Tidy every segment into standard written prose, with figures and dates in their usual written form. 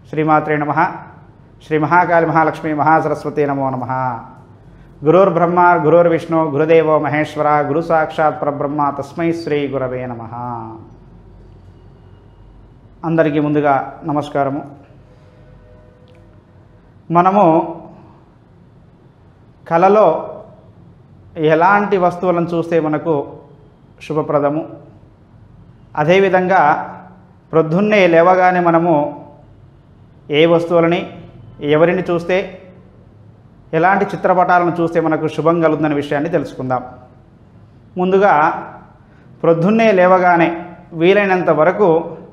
శ్రీమాత్రే నమః. శ్రీ మహాకాళి మహాలక్ష్మి మహాసరస్వతి నమో నమః. గురుర్బ్రహ్మ గురుర్విష్ణు గురుదేవో మహేశ్వర గురు సాక్షాత్ పరబ్రహ్మ తస్మై శ్రీ గురవే నమః. అందరికీ ముందుగా నమస్కారము. మనము కలలో ఎలాంటి వస్తువులను చూస్తే మనకు శుభప్రదము, అదేవిధంగా ప్రొద్దున్నే లేవగానే మనము ఏ వస్తువులని ఎవరిని చూస్తే ఎలాంటి చిత్రపటాలను చూస్తే మనకు శుభం కలుగుతుందనే విషయాన్ని తెలుసుకుందాం. ముందుగా ప్రొద్దున్నే లేవగానే వీలైనంత వరకు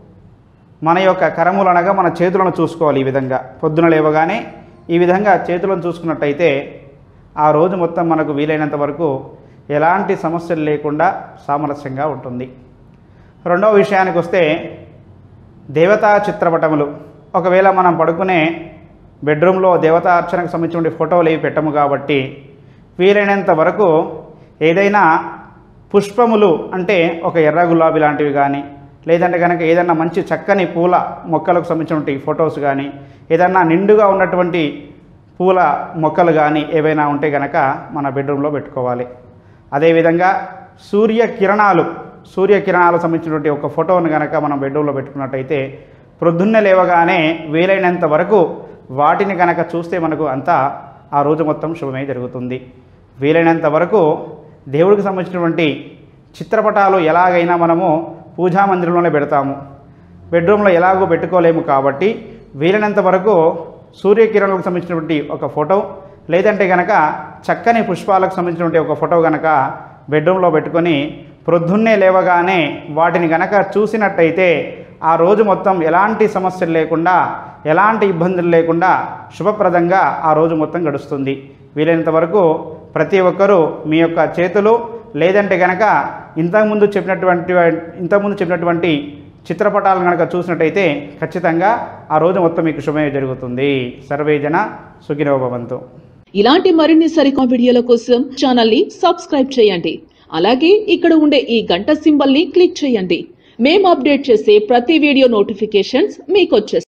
మన యొక్క కరములు అనగా మన చేతులను చూసుకోవాలి. ఈ విధంగా పొద్దున లేవగానే ఈ విధంగా చేతులను చూసుకున్నట్టయితే ఆ రోజు మొత్తం మనకు వీలైనంత వరకు ఎలాంటి సమస్యలు లేకుండా సామరస్యంగా ఉంటుంది. రెండవ విషయానికి వస్తే దేవతా చిత్రపటములు. ఒకవేళ మనం పడుకునే బెడ్రూమ్లో దేవతా అర్చనకు సంబంధించిన ఫోటోలు ఏవి పెట్టము కాబట్టి వీలైనంత వరకు ఏదైనా పుష్పములు అంటే ఒక ఎర్ర గులాబీ లాంటివి కానీ, లేదంటే కనుక ఏదైనా మంచి చక్కని పూల మొక్కలకు సంబంధించినటువంటి ఫొటోస్ కానీ, ఏదన్నా నిండుగా ఉన్నటువంటి పూల మొక్కలు కానీ ఏవైనా ఉంటే కనుక మన బెడ్రూమ్లో పెట్టుకోవాలి. అదేవిధంగా సూర్యకిరణాలు సంబంధించినటువంటి ఒక ఫోటోను కనుక మనం బెడ్రూమ్లో పెట్టుకున్నట్టయితే ప్రొద్దున్నే లేవగానే వీలైనంత వరకు వాటిని కనుక చూస్తే మనకు అంతా ఆ రోజు మొత్తం శుభమే జరుగుతుంది. వీలైనంత వరకు దేవుడికి సంబంధించినటువంటి చిత్రపటాలు ఎలాగైనా మనము పూజా మందిరంలోనే పెడతాము. బెడ్రూమ్లో ఎలాగో పెట్టుకోలేము కాబట్టి వీలైనంత వరకు సూర్యకిరణాలకు సంబంధించినటువంటి ఒక ఫోటో, లేదంటే కనుక చక్కని పుష్పాలకు సంబంధించినటువంటి ఒక ఫోటో కనుక బెడ్రూమ్లో పెట్టుకొని ప్రొద్దున్నే లేవగానే వాటిని కనుక చూసినట్టయితే ఆ రోజు మొత్తం ఎలాంటి సమస్యలు లేకుండా, ఎలాంటి ఇబ్బందులు లేకుండా శుభప్రదంగా ఆ రోజు మొత్తం గడుస్తుంది. వీలైనంత వరకు ప్రతి ఒక్కరూ మీ యొక్క చేతులు, లేదంటే కనుక ఇంతకుముందు చెప్పినటువంటి చిత్రపటాలను కనుక చూసినట్టయితే ఖచ్చితంగా ఆ రోజు మొత్తం మీకు శుభమే జరుగుతుంది. సర్వేజన సుఖినో భవంతు. ఇలాంటి మరిన్ని సరికొత్త వీడియోల కోసం ఛానల్ ని సబ్స్క్రైబ్ చేయండి. అలాగే ఇక్కడ ఉండే ఈ గంట సింబల్ ని క్లిక్ చేయండి. మేము అప్డేట్ చేసే ప్రతి వీడియో నోటిఫికేషన్స్ మీకు వచ్చేస్తాయి.